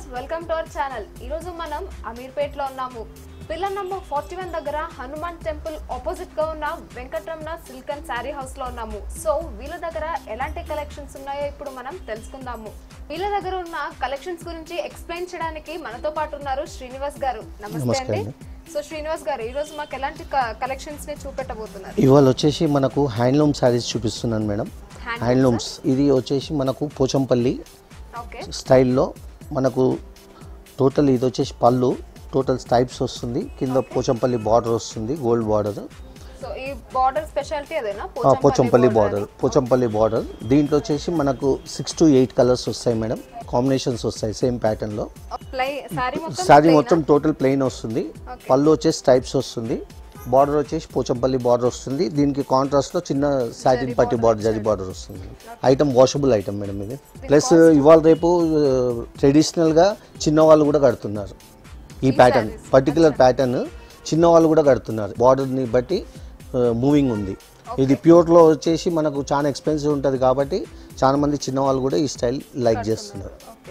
Welcome to our channel. ఈ రోజు మనం అమీర్పేట్ లో ఉన్నాము. పిల్లర్ నంబర్ 41 దగ్గర హనుమాన్ టెంపుల్ ఆపోజిట్ గా ఉన్న Venkataramana silk and sari house లో ఉన్నాము. సో వీళ్ళ దగ్గర ఎలాంటి కలెక్షన్స్ ఉన్నాయో ఇప్పుడు మనం తెలుసుకుందాము. వీళ్ళ దగ్గర ఉన్న కలెక్షన్స్ గురించి ఎక్స్ప్లెయిన్ చేయడానికి మనతో పాటు ఉన్నారు శ్రీనివాస్ గారు. నమస్తే అండి. సో శ్రీనివాస్ గారు, ఈ రోజు మాకు ఎలాంటి కలెక్షన్స్ ని చూపెట్టబోతున్నారు? ఇవాళ వచ్చేసి మనకు హ్యాండ్లూమ్ సారీస్ చూపిస్తున్నాను మేడం. హ్యాండ్లూమ్స్ ఇది వచ్చేసి మనకు పోచంపల్లి స్టైల్లో మనకు టోటల్ ఇది వచ్చేసి పళ్ళు టోటల్ స్టైప్స్ వస్తుంది, కింద పోచంపల్లి బార్డర్ వస్తుంది, గోల్డ్ బార్డర్. సో ఈ బార్డర్ స్పెషాలిటీ అదేనా? పోచంపల్లి బార్డర్. దీంట్లో వచ్చేసి మనకు 6 to 8 కలర్స్ వస్తాయి మేడం, కాంబినేషన్స్ వస్తాయి సేమ్ ప్యాటర్న్ లో. సారీ మొత్తం టోటల్ ప్లెయిన్ వస్తుంది, పళ్ళు వచ్చేసి స్టైప్స్ వస్తుంది, బార్డర్ వచ్చేసి పోచంపల్లి బార్డర్ వస్తుంది. దీనికి కాంట్రాస్ట్ లో చిన్న సాటిన్ పట్టి బార్డర్, జరీ బార్డర్ వస్తుంది. ఐటమ్ వాషబుల్ ఐటమ్ మేడం ఇది. ప్లస్ ఇవాళ రేపు ట్రెడిషనల్ గా చిన్న వాళ్ళు కూడా కడుతున్నారు ఈ ప్యాటర్న్, పర్టికులర్ ప్యాటర్న్ చిన్న వాళ్ళు కూడా కడుతున్నారు. బార్డర్ ని బట్టి మూవింగ్ ఉంది. ఇది ప్యూర్ లో వచ్చేసి మనకు చాలా ఎక్స్పెన్సివ్ ఉంటుంది కాబట్టి చాలా మంది చిన్న వాళ్ళు కూడా ఈ స్టైల్ లైక్ చేస్తున్నారు.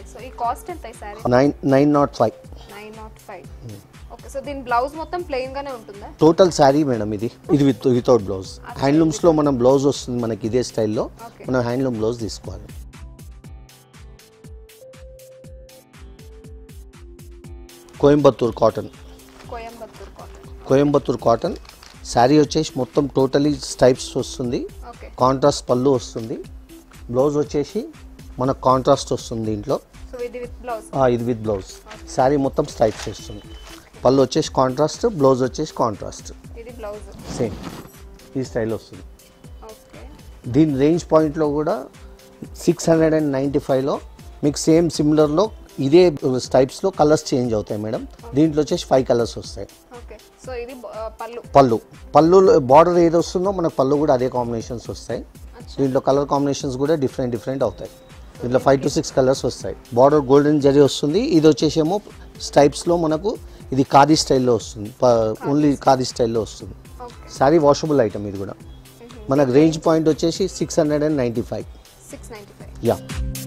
905. సో దీని బ్లౌజ్ మొత్తం ప్లెయిన్ గానే ఉంటుందా? టోటల్ సారీ మేడం ఇది వితౌట్ బ్లౌజ్. హ్యాండ్లూమ్స్ లో మనం బ్లౌజ్ వస్తుంది మనకి ఇదే స్టైల్లో, మనం హ్యాండ్లూమ్ బ్లౌజ్ తీసుకోవాలి. కోయంబత్తూర్ కాటన్ శారీ వచ్చేసి మొత్తం టోటలీ స్టైప్స్ వస్తుంది, కాంట్రాస్ట్ పళ్ళు వస్తుంది, బ్లౌజ్ వచ్చేసి మనకు కాంట్రాస్ట్ వస్తుంది దీంట్లో. ఇది విత్ బ్లౌజ్. శారీ మొత్తం స్టైప్స్ వస్తుంది, పళ్ళు వచ్చేసి కాంట్రాస్ట్, బ్లౌజ్ వచ్చేసి కాంట్రాస్ట్, సేమ్ ఈ స్టైల్ వస్తుంది. దీని రేంజ్ పాయింట్లో కూడా 695లో మీకు సేమ్ సిమిలర్లో ఇదే టైప్స్లో కలర్స్ చేంజ్ అవుతాయి మేడం. దీంట్లో వచ్చేసి 5 కలర్స్ వస్తాయి. పళ్ళు బార్డర్ ఏది వస్తుందో మనకు పళ్ళు కూడా అదే కాంబినేషన్స్ వస్తాయి. దీంట్లో కలర్ కాంబినేషన్స్ కూడా డిఫరెంట్ అవుతాయి. దీంట్లో 5 to 6 కలర్స్ వస్తాయి. బార్డర్ గోల్డెన్ జరీ వస్తుంది. ఇది వచ్చేసేమో స్టైప్స్లో మనకు ఇది ఖాదీ స్టైల్లో వస్తుంది, ఓన్లీ ఖాదీ స్టైల్లో వస్తుంది. సారీ వాషబుల్ ఐటమ్ ఇది కూడా. మనకు రేంజ్ పాయింట్ వచ్చేసి 695. యా.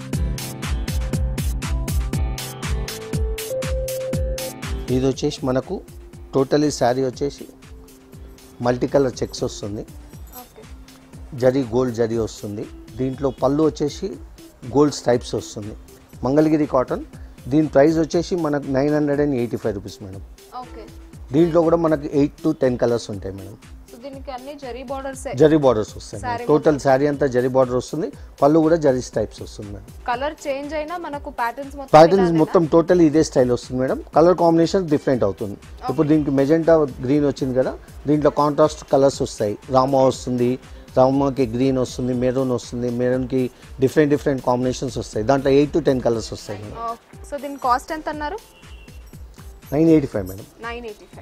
ఇది వచ్చేసి మనకు టోటలీ శారీ వచ్చేసి మల్టీ కలర్ చెక్స్ వస్తుంది, జరీ గోల్డ్ జరీ వస్తుంది. దీంట్లో పళ్ళు వచ్చేసి గోల్డ్ స్టైప్స్ వస్తుంది. మంగళగిరి కాటన్. దీని ప్రైస్ వచ్చేసి మనకు 985 రూపీస్ మేడం. దీంట్లో కూడా మనకు 8 to 10 కలర్స్ ఉంటాయి మేడం. జరీ బార్డర్స్ వస్తాయి. టోటల్ శారీ అంతా జరీ బార్డర్ వస్తుంది, పళ్ళు కూడా జరీ స్టైప్స్ వస్తుంది మేడం. కలర్ చేంజ్ అయినా మనకు ప్యాటర్న్స్ మొత్తం టోటల్ ఇదే స్టైల్ వస్తుంది మేడం. కలర్ కాంబినేషన్ డిఫరెంట్ అవుతుంది. ఇప్పుడు దీనికి మెజెంటా గ్రీన్ వచ్చింది కదా, దీంట్లో కాంట్రాస్ట్ కలర్స్ వస్తాయి. రామా వస్తుంది, రామాకి గ్రీన్ వస్తుంది, మెరూన్ వస్తుంది, మెరూన్కి డిఫరెంట్ కాంబినేషన్స్ వస్తాయి. దాంట్లో 8 to 10 కలర్స్ వస్తాయి మేడం. సో దీని కాస్ట్ ఎంత అన్నారు? 985 మేడం. 985.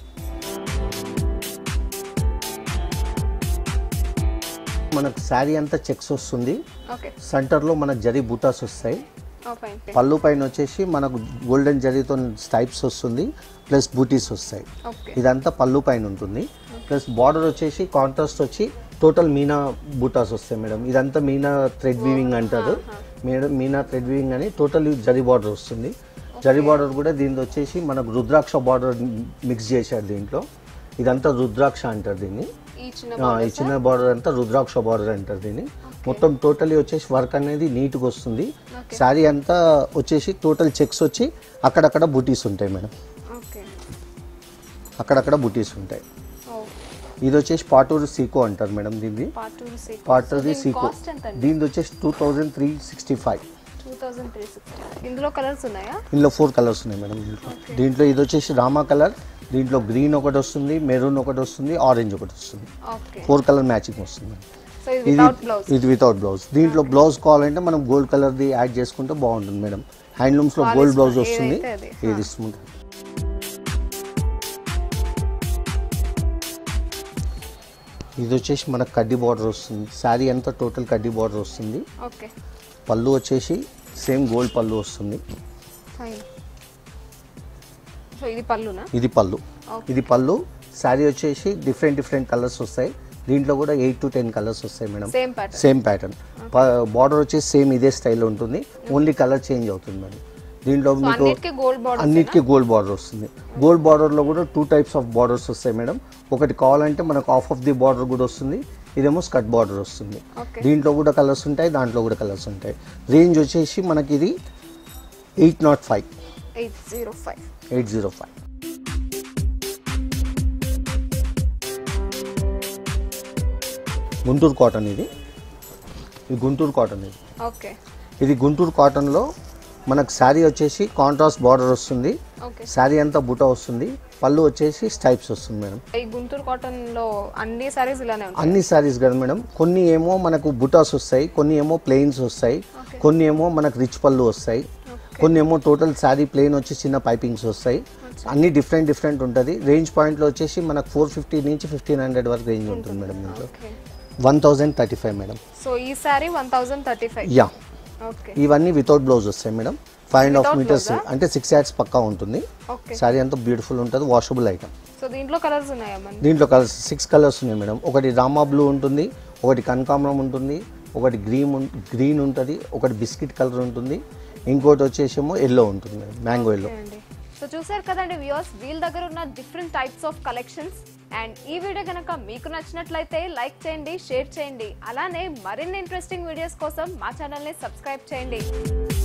మనకు శారీ అంతా చెక్స్ వస్తుంది, సెంటర్లో మనకు జరీ బూటాస్ వస్తాయి. పళ్ళు పైన వచ్చేసి మనకు గోల్డెన్ జరీతో స్టైప్స్ వస్తుంది, ప్లస్ బూటీస్ వస్తాయి. ఇదంతా పళ్ళు పైన ఉంటుంది. ప్లస్ బార్డర్ వచ్చేసి కాంట్రాస్ట్ వచ్చి టోటల్ మీనా బూటాస్ వస్తాయి మేడం. ఇదంతా మీనా థ్రెడ్ వీవింగ్ అంటారు. మీనా థ్రెడ్ వీవింగ్ అని టోటల్ జరీ బార్డర్ వస్తుంది. జరీ బార్డర్ కూడా దీంట్లో వచ్చేసి మనకు రుద్రాక్ష బార్డర్ మిక్స్ చేశారు దీంట్లో. ఇదంతా రుద్రాక్ష అంటారు దీన్ని. ఈ చిన్న బార్డర్ అంతా రుద్రాక్ష బార్డర్ అంటారు దీన్ని. మొత్తం టోటలీ వచ్చేసి వర్క్ అనేది నీట్గా వస్తుంది. శారీ అంతా వచ్చేసి టోటల్ చెక్స్ వచ్చి అక్కడక్కడ బూటీస్ ఉంటాయి మేడం, అక్కడక్కడ బూటీస్ ఉంటాయి. ఇది వచ్చేసి పాటూరు సీకో అంటారు మేడం దీన్ని. పాటూరు సీకో. దీని వచ్చేసి 2365. ఇందులో కలర్స్ ఉన్నాయా? ఇందులో 4 కలర్స్ ఉన్నాయి మేడం. దీంట్లో ఇది వచ్చేసి రామా కలర్, దీంట్లో గ్రీన్ ఒకటి వస్తుంది, మెరూన్ ఒకటి వస్తుంది, ఆరెంజ్ ఒకటి వస్తుంది. 4 కలర్ మ్యాచింగ్ వస్తుంది. ఇది వితౌట్ బ్లౌజ్. దీంట్లో బ్లౌజ్ కావాలంటే మనం గోల్డ్ కలర్ది యాడ్ చేసుకుంటే బాగుంటుంది మేడం. హ్యాండ్లూమ్స్లో గోల్డ్ బ్లౌజ్ వస్తుంది. ఇది ఇస్తుంది. ఇది వచ్చేసి మనకు కడ్డీ బార్డర్ వస్తుంది. శారీ అంతా టోటల్ కడ్డీ బార్డర్ వస్తుంది. పళ్ళు వచ్చేసి సేమ్ గోల్డ్ పళ్ళు వస్తుంది. ఇది పళ్ళు. శారీ వచ్చేసి డిఫరెంట్ కలర్స్ వస్తాయి. దీంట్లో కూడా 8 to 10 కలర్స్ వస్తాయి మేడం. Same pattern. బార్డర్ వచ్చేసి సేమ్ ఇదే స్టైల్ ఉంటుంది, ఓన్లీ కలర్ చేంజ్ అవుతుంది మేడం. దీంట్లో మీకు అన్నిటికీ గోల్డ్ బార్డర్ వస్తుంది. గోల్డ్ బార్డర్లో కూడా 2 టైప్స్ ఆఫ్ బార్డర్స్ వస్తాయి మేడం. ఒకటి కావాలంటే మనకు హాఫ్ ఆఫ్ ది బార్డర్ కూడా వస్తుంది, ఇదేమో స్కర్ట్ బార్డర్ వస్తుంది. దీంట్లో కూడా కలర్స్ ఉంటాయి, దాంట్లో కూడా కలర్స్ ఉంటాయి. రేంజ్ వచ్చేసి మనకి ఇది 805. గుంటూరు కాటన్ ఇది గుంటూరు కాటన్ ఇది గుంటూరు కాటన్లో మనకు శారీ వచ్చేసి కాంట్రాస్ట్ బార్డర్ వస్తుంది, శారీ అంతా బుటా వస్తుంది, పళ్ళు వచ్చేసి స్టైప్స్ వస్తుంది మేడం. ఈ గుంటూరు కాటన్ లో అన్ని సారీస్ ఇలానే ఉంటాయి? అన్ని సారీస్ కదా మేడం. కొన్ని ఏమో మనకు బుటాస్ వస్తాయి, కొన్ని ఏమో ప్లెయిన్స్ వస్తాయి, కొన్ని ఏమో మనకు రిచ్ పళ్ళు వస్తాయి, కొన్ని ఏమో టోటల్ శారీ ప్లెయిన్ వచ్చి చిన్న పైపింగ్స్ వస్తాయి. అన్ని డిఫరెంట్ ఉంటుంది. రేంజ్ పాయింట్లో వచ్చేసి మనకు 450 నుంచి 1500 వరకు రేంజ్ ఉంటుంది మేడం. దీంట్లో 1035 మేడం. సో ఈ సారీ 1035. యా, ఇవన్నీ వితౌట్ బ్లౌజ్ వస్తాయి మేడం. 5.5 మీటర్స్ అంటే 6 yards పక్కా ఉంటుంది. సారీ అంతా బ్యూటిఫుల్ ఉంటుంది, వాషబుల్ ఐటమ్. సో దీంట్లో కలర్స్ ఉన్నాయా? దీంట్లో కలర్స్ 6 కలర్స్ ఉన్నాయి మేడం. ఒకటి రామా బ్లూ ఉంటుంది, ఒకటి కనకాంబరం ఉంటుంది, ఒకటి గ్రీన్ ఉంటుంది, ఒకటి బిస్కెట్ కలర్ ఉంటుంది, ఇంకోటి వచ్చేసేమో ఎల్లో ఉంటుంది మేడం, మ్యాంగో ఎల్లో. సో చూసారు కదండి వ్యూవర్స్, వీళ్ళ దగ్గర ఉన్న different types of collections. And ఈ వీడియో కనుక మీకు నచ్చినట్లయితే లైక్ చేయండి, షేర్ చేయండి. అలానే మరిన్ని ఇంట్రెస్టింగ్ వీడియోస్ కోసం మా ఛానల్ని సబ్స్క్రైబ్ చేయండి.